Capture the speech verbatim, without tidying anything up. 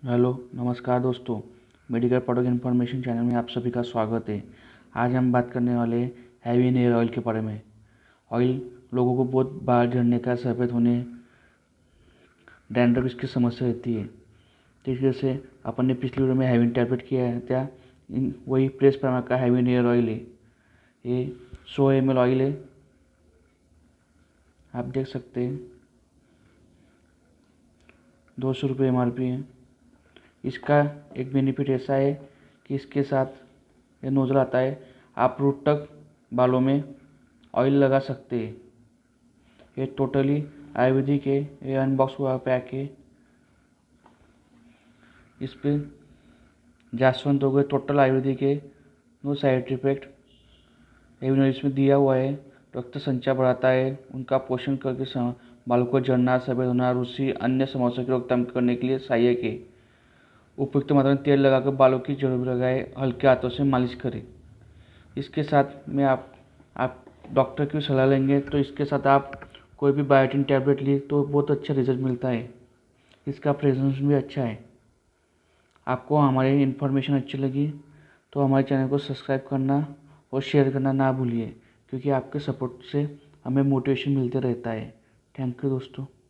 Hello नमस्कार दोस्तों। Medical product information channel में आप सभी का स्वागत है। आज हम बात करने वाले हैं हैवी हेयर ऑयल के बारे में। ऑयल लोगों को बहुत बाल झड़ने का, सफ़ेद होने, डैंड्रफ इसकी समस्या रहती है। तो इस वजह से अपन ने पिछली वीडियो में हैवी टैबलेट किया है क्या इन वही प्रेस परमा का हैवी हेयर ऑयल है। ये सौ एम एल ऑयल है, आप देख सकते हैं। दो सौ रुपये एम आर पी है। इसका एक बेनिफिट ऐसा है कि इसके साथ ये नोज़ल आता है, आप रूट तक बालों में ऑयल लगा सकते हैं। ये टोटली आयुर्वेदिक है। ये अनबॉक्स हुआ पैक है। इस पर जासवंत हो गए, टोटल आयुर्वेदिक है, नो साइड इफेक्ट। एवं इसमें दिया हुआ है रक्त संचार बढ़ाता है, उनका पोषण करके बालों को झड़ना, सफ़ेद होना, रूसी अन्य समस्या की रोकथाम करने के लिए सहायक है। उपयुक्त मात्रा में तेल लगाकर बालों की जड़ में लगाए, हल्के हाथों से मालिश करें। इसके साथ में आप आप डॉक्टर की सलाह लेंगे तो इसके साथ आप कोई भी बायोटिन टैबलेट ली तो बहुत अच्छा रिजल्ट मिलता है। इसका फ्रेगरेंस भी अच्छा है। आपको हमारी इन्फॉर्मेशन अच्छी लगी तो हमारे चैनल को सब्सक्राइब करना और शेयर करना ना भूलिए, क्योंकि आपके सपोर्ट से हमें मोटिवेशन मिलते रहता है। थैंक यू दोस्तों।